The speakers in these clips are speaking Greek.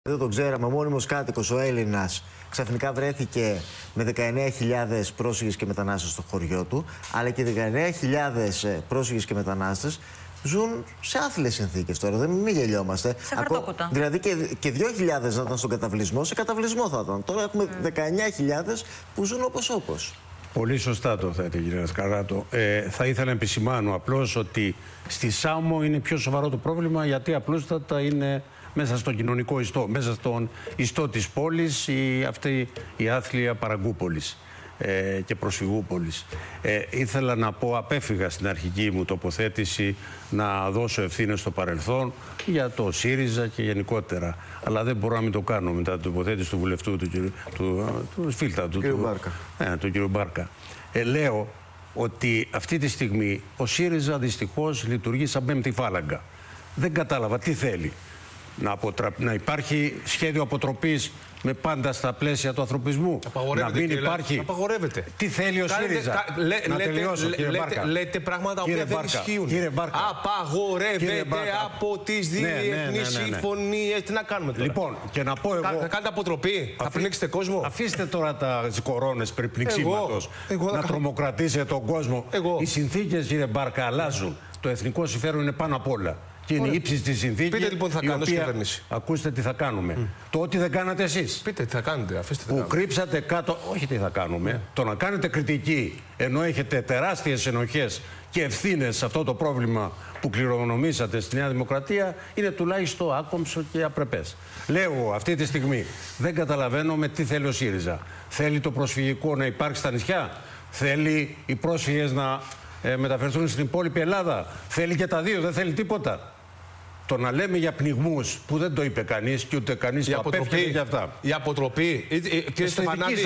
Δεν τον ξέραμε, ο μόνιμος κάτοικος, ο Έλληνας, ξαφνικά βρέθηκε με 19.000 πρόσφυγες και μετανάστες στο χωριό του, αλλά και 19.000 πρόσφυγες και μετανάστες ζουν σε άθλιες συνθήκες τώρα, μην γελιόμαστε. Σε χαρτόπουτα. Δηλαδή και 2.000 να ήταν στον καταβλισμό, σε καταβλισμό θα ήταν. Τώρα έχουμε 19.000 που ζουν όπως. Πολύ σωστά το θέτε, κύριε Σκαράτο. Θα ήθελα να επισημάνω απλώς ότι στη Σάμο είναι πιο σοβαρό το πρόβλημα, γιατί απλούστατα είναι μέσα στον κοινωνικό ιστό, μέσα στον ιστό της πόλης, αυτή η άθλια Παραγκούπολης και Προσφυγούπολης. Ήθελα να πω, απέφυγα στην αρχική μου τοποθέτηση να δώσω ευθύνες στο παρελθόν για το ΣΥΡΙΖΑ και γενικότερα. Αλλά δεν μπορώ να μην το κάνω μετά την τοποθέτηση του βουλευτού του Φίλτα, του κ. Μπάρκα. Λέω ότι αυτή τη στιγμή ο ΣΥΡΙΖΑ δυστυχώς λειτουργεί σαν πέμπτη φάλαγγα. Δεν κατάλαβα τι θέλει. Να υπάρχει σχέδιο αποτροπής με πάντα στα πλαίσια του ανθρωπισμού. Να μην υπάρχει. Απαγορεύεται. Τι θέλει ο ΣΥΡΙΖΑ. Να τελειώσω, κύριε Μπάρκα. Λέτε πράγματα που δεν ισχύουν. Απαγορεύεται από τις διεθνείς συμφωνίες. Τι να κάνουμε τώρα. Λοιπόν, και να πω εγώ. Θα κάνετε αποτροπή, θα πνίξετε κόσμο. Αφήστε τώρα τα κορώνες περί πνιξίματος. Να τρομοκρατήσετε τον κόσμο. Οι συνθήκες, κύριε Μπάρκα, αλλάζουν. Το εθνικό συμφέρον είναι πάνω απ' όλα. Και είναι ύψης τη συνθήκη. Πείτε λοιπόν τι θα κάνουμε ως κυβέρνηση. Ακούστε τι θα κάνουμε. Το ότι δεν κάνατε εσείς. Πείτε τι θα κάνετε, αφήστε που κρύψατε κάτω. Όχι τι θα κάνουμε. Το να κάνετε κριτική ενώ έχετε τεράστιες ενοχές και ευθύνες σε αυτό το πρόβλημα που κληρονομήσατε στη Νέα Δημοκρατία είναι τουλάχιστον άκομψο και απρεπές. Λέω αυτή τη στιγμή δεν καταλαβαίνω με τι θέλει ο ΣΥΡΙΖΑ. Θέλει το προσφυγικό να υπάρξει στα νησιά. Θέλει οι πρόσφυγες να μεταφερθούν στην υπόλοιπη Ελλάδα. Θέλει και τα δύο, δεν θέλει τίποτα. Το να λέμε για πνιγμούς που δεν το είπε κανείς και ούτε κανείς το απέφυγε για αυτά. Η αποτροπή. Κύριε Στεφανάδη,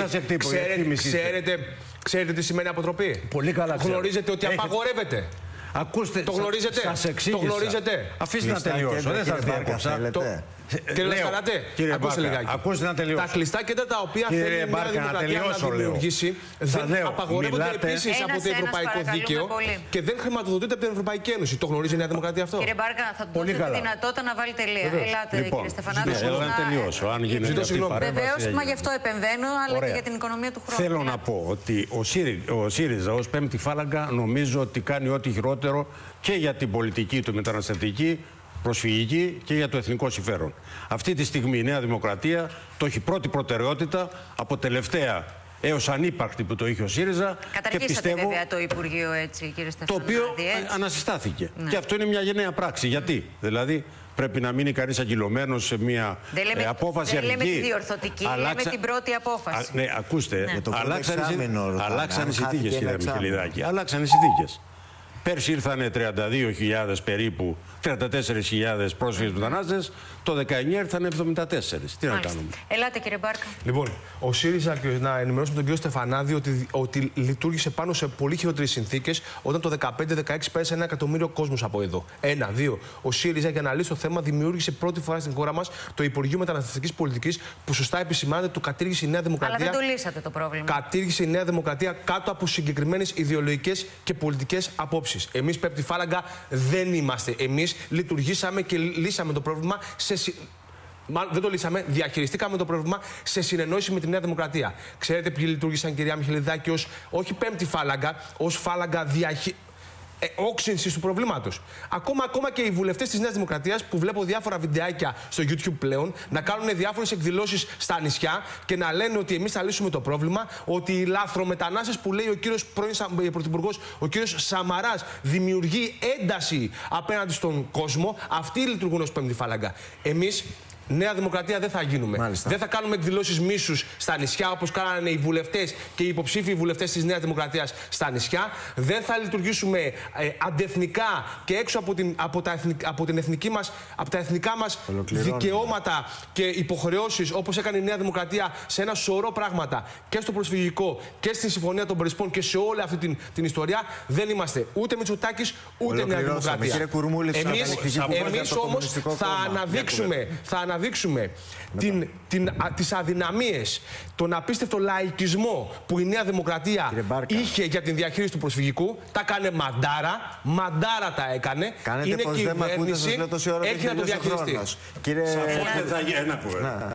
ξέρετε τι σημαίνει αποτροπή. Πολύ καλά γνωρίζετε ότι απαγορεύεται. Ακούστε, το γνωρίζετε. Σας εξήγησα. Το γνωρίζετε. Αφήστε να τελειώσω. Δεν σας διάκοψα. Κύριε Λασκαράτε, ακούστε λιγάκι. Ακούστε να τελειώσω. Τα κλειστά κέντρα τα οποία θέλει η Νέα Δημοκρατία να δημιουργήσει δεν απαγορεύονται επίσης από το Ευρωπαϊκό Δίκαιο και δεν χρηματοδοτείται από την Ευρωπαϊκή Ένωση. Το γνωρίζει η Νέα Δημοκρατία αυτό. Κύριε Μπάρκα, θα του δώσετε τη δυνατότητα να βάλει τελεία. Ελάτε, κύριε Στεφανάδη. Να τελειώσω. Αν γίνεται αυτή η παρέμβαση. Βεβαίως, μα γι' αυτό επεμβαίνω, αλλά και για την οικονομία του χρόνου. Θέλω να πω ότι ο ΣΥΡΙΖΑ ως πέμπτη φάλαγγα νομίζω ότι κάνει ό,τι χειρότερο και για την πολιτική του μεταναστευτική, προσφυγική και για το εθνικό συμφέρον. Αυτή τη στιγμή η Νέα Δημοκρατία το έχει πρώτη προτεραιότητα από τελευταία έως ανύπαρκτη που το είχε ο ΣΥΡΙΖΑ. Καταργήσατε βέβαια το Υπουργείο, έτσι, κύριε Στεφανάδη. Το οποίο ανασυστάθηκε. Ναι. Και αυτό είναι μια γενναία πράξη. Γιατί, δηλαδή, πρέπει να μείνει κανείς αγκυλωμένος σε μια απόφαση αρχική. Δεν λέμε τη διορθωτική, λέμε την πρώτη απόφαση. Ναι, ακούστε, ναι. αλλάξαν οι συνθήκες, κύριε Μιχελιδάκη. Αλλάξαν οι συνθήκες. Πέρσι ήρθανε 32.000 περίπου, 34.000 πρόσφυγες μετανάστες, το 19 ήρθανε 74. Τι να κάνουμε. Ελάτε, κύριε Μπάρκα. Λοιπόν, ο ΣΥΡΙΖΑ, να ενημερώσουμε τον κύριο Στεφανάδη ότι λειτουργήσε πάνω σε πολύ χειρότερες συνθήκες όταν το 2015-2016 πέρασε 1 εκατομμύριο κόσμος από εδώ. 1, 2. Ο ΣΥΡΙΖΑ, για να λύσει το θέμα, δημιούργησε πρώτη φορά στην χώρα μας το Υπουργείο Μεταναστευτικής Πολιτικής, που σωστά επισημάνεται, το κατήργησε η Νέα Δημοκρατία. Αλλά δεν το λύσατε το πρόβλημα. Κατήργησε η Νέα Δημοκρατία κάτω από συγκεκριμένες ιδεολογικές και πολιτικές απόψεις. Εμείς πέμπτη φάλαγγα δεν είμαστε. Εμείς λειτουργήσαμε και λύσαμε το πρόβλημα δεν το λύσαμε, διαχειριστήκαμε το πρόβλημα σε συνεννόηση με τη Νέα Δημοκρατία. Ξέρετε ποιοι λειτουργήσαν, κυρία Μιχελιδάκη, ως όχι πέμπτη φάλαγγα, ως φάλαγγα όξυνσης του προβλήματος. Ακόμα και οι βουλευτές της Νέας Δημοκρατίας, που βλέπω διάφορα βιντεάκια στο YouTube πλέον, να κάνουν διάφορες εκδηλώσεις στα νησιά και να λένε ότι εμείς θα λύσουμε το πρόβλημα, ότι οι λάθρομετανάστες που λέει ο κύριος πρώην Πρωθυπουργός, ο κύριος Σαμαράς, δημιουργεί ένταση απέναντι στον κόσμο, αυτοί λειτουργούν ως πέμπτη φάλαγγα. Εμείς Νέα Δημοκρατία δεν θα γίνουμε. Μάλιστα. Δεν θα κάνουμε εκδηλώσεις μίσους στα νησιά όπως κάνανε οι βουλευτές και οι υποψήφιοι βουλευτές της Νέας Δημοκρατίας στα νησιά. Δεν θα λειτουργήσουμε αντεθνικά και έξω από τα εθνικά μας δικαιώματα και υποχρεώσεις, όπως έκανε η Νέα Δημοκρατία σε ένα σωρό πράγματα και στο προσφυγικό και στη Συμφωνία των Πρεσπών και σε όλη αυτή την ιστορία. Δεν είμαστε ούτε Μητσοτάκης ούτε Νέα Δημοκρατία. Εμείς όμως θα αναδείξουμε να δείξουμε τις αδυναμίες, τον απίστευτο λαϊκισμό που η Νέα Δημοκρατία είχε για την διαχείριση του προσφυγικού, τα έκανε μαντάρα. Μαντάρα τα έκανε. Κάνετε είναι πως δεν μ' ακούτε, σας λέω τόση ώρα έχει να το διαχειριστεί. Σαφώς δεν θα γίνει ένα κουβέντα.